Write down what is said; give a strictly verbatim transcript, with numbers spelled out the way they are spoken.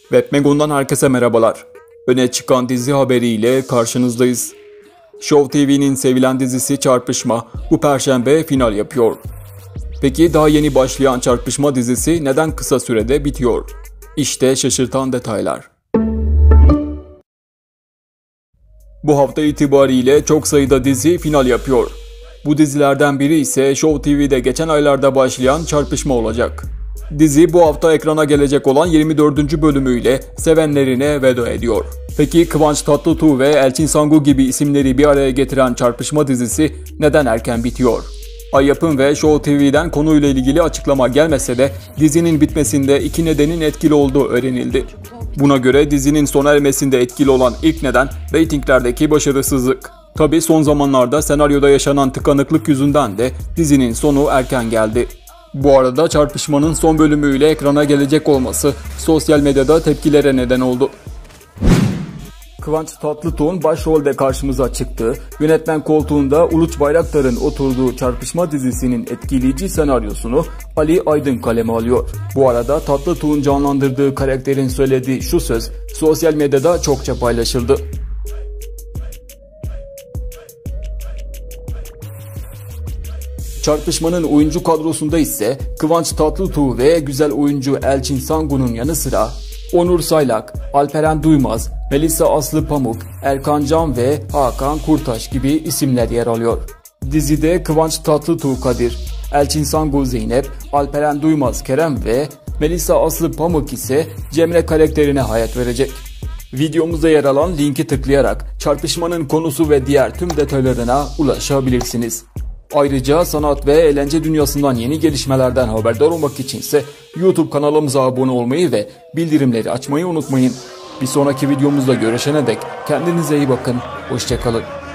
Webmegon'dan herkese merhabalar. Öne çıkan dizi haberiyle karşınızdayız. Show T V'nin sevilen dizisi Çarpışma bu perşembe final yapıyor. Peki daha yeni başlayan Çarpışma dizisi neden kısa sürede bitiyor? İşte şaşırtan detaylar. Bu hafta itibariyle çok sayıda dizi final yapıyor. Bu dizilerden biri ise Show T V'de geçen aylarda başlayan Çarpışma olacak. Dizi bu hafta ekrana gelecek olan yirmi dördüncü bölümüyle sevenlerine veda ediyor. Peki Kıvanç Tatlıtuğ ve Elçin Sangu gibi isimleri bir araya getiren Çarpışma dizisi neden erken bitiyor? Ay Yapım ve Show T V'den konuyla ilgili açıklama gelmese de dizinin bitmesinde iki nedenin etkili olduğu öğrenildi. Buna göre dizinin sona ermesinde etkili olan ilk neden reytinglerdeki başarısızlık. Tabi son zamanlarda senaryoda yaşanan tıkanıklık yüzünden de dizinin sonu erken geldi. Bu arada Çarpışma'nın son bölümüyle ekrana gelecek olması sosyal medyada tepkilere neden oldu. Kıvanç Tatlıtuğ'un başrolde karşımıza çıktığı, yönetmen koltuğunda Uluç Bayraktar'ın oturduğu Çarpışma dizisinin etkileyici senaryosunu Ali Aydın kaleme alıyor. Bu arada Tatlıtuğ'un canlandırdığı karakterin söylediği şu söz sosyal medyada çokça paylaşıldı. Çarpışmanın oyuncu kadrosunda ise Kıvanç Tatlıtuğ ve güzel oyuncu Elçin Sangu'nun yanı sıra Onur Saylak, Alperen Duymaz, Melisa Aslı Pamuk, Erkan Can ve Hakan Kurtaş gibi isimler yer alıyor. Dizide Kıvanç Tatlıtuğ Kadir, Elçin Sangu Zeynep, Alperen Duymaz Kerem ve Melisa Aslı Pamuk ise Cemre karakterine hayat verecek. Videomuzda yer alan linki tıklayarak Çarpışmanın konusu ve diğer tüm detaylarına ulaşabilirsiniz. Ayrıca sanat ve eğlence dünyasından yeni gelişmelerden haberdar olmak içinse YouTube kanalımıza abone olmayı ve bildirimleri açmayı unutmayın. Bir sonraki videomuzda görüşene dek kendinize iyi bakın, hoşça kalın.